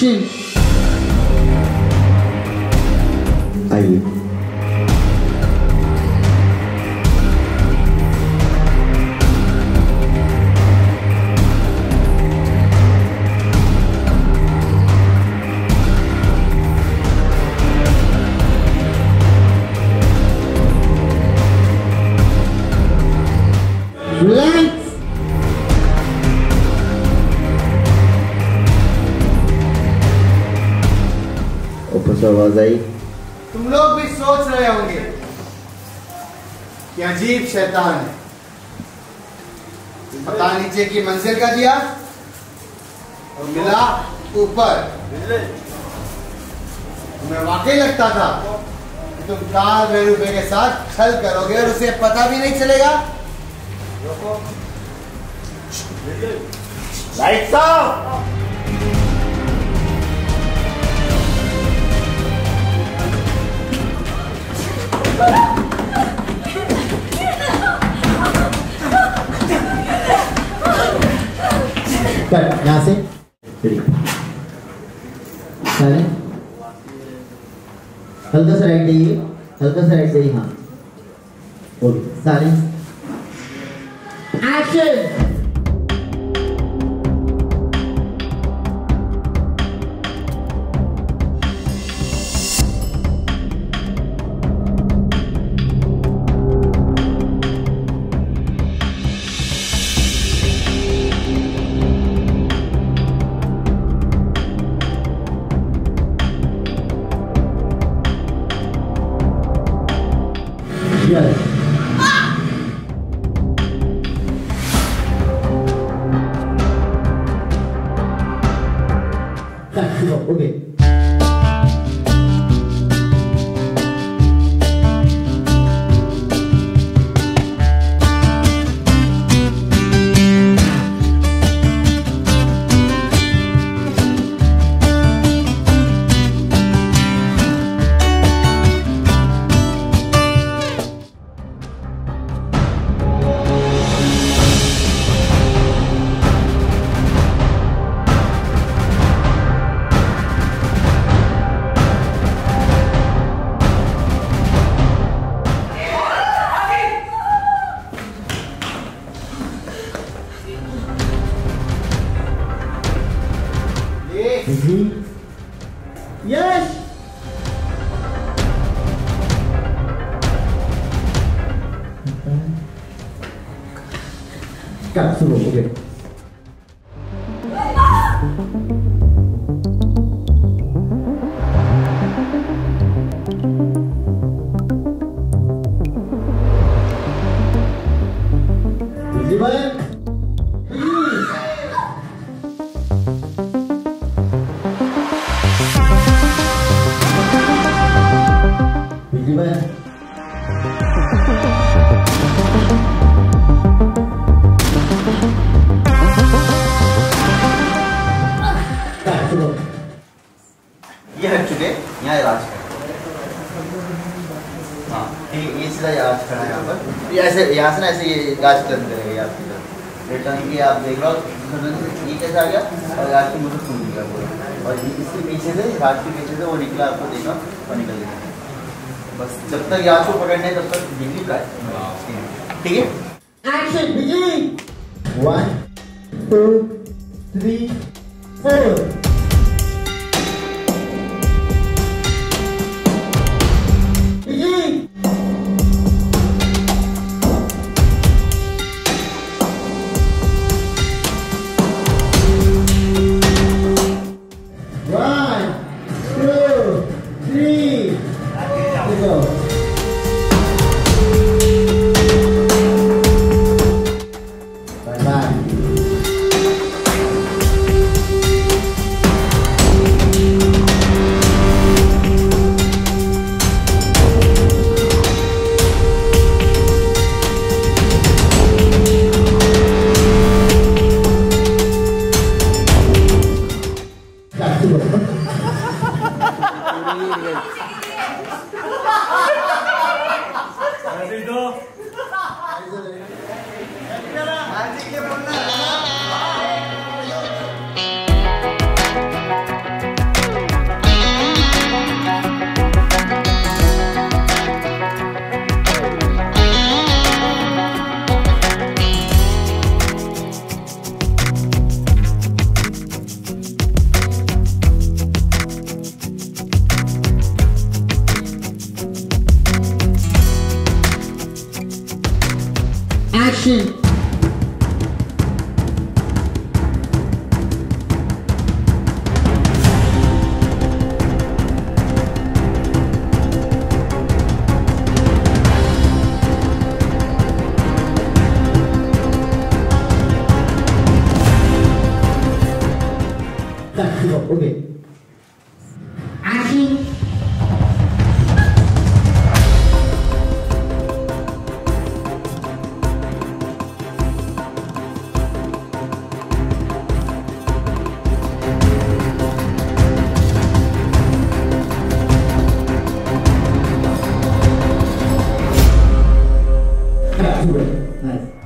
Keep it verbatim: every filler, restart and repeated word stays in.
Action! आइए। Lights! ऊपर से आवाज आई। तुम लोग भी सोच रहे होंगे कि अजीब शैतान है, पता नीचे की मंजिल का दिया और मिला ऊपर। तुम्हें वाकई लगता था कि तुम कार में रुपए के साथ छल करोगे और उसे पता भी नहीं चलेगा। Lights off. कट यहाँ से हल्का सा राइट जाइए, हल्का सा राइट जाइए। हाँ okay, silence action. Yes. That's it. Okay. Yes. Cut through. Okay. Visible. ये हट चुके, यहाँ इलाज हाँ ये सीधा इलाज करना है यहाँ पर। ये ऐसे यहाँ से ना ऐसे ये इलाज कर करेगा आपकी तरफ रिटर्न की। आप देख लो ये कैसे आ गया और इलाज की मुझे सुन गया पूरा, और इसके पीछे से रात के पीछे से वो निकला, आपको देखा और निकल गया। बस जब तक याद को पकड़ने तब तक बिजली का है, ठीक है। Action begin. One two three four. Action. Okay. Action. Nice.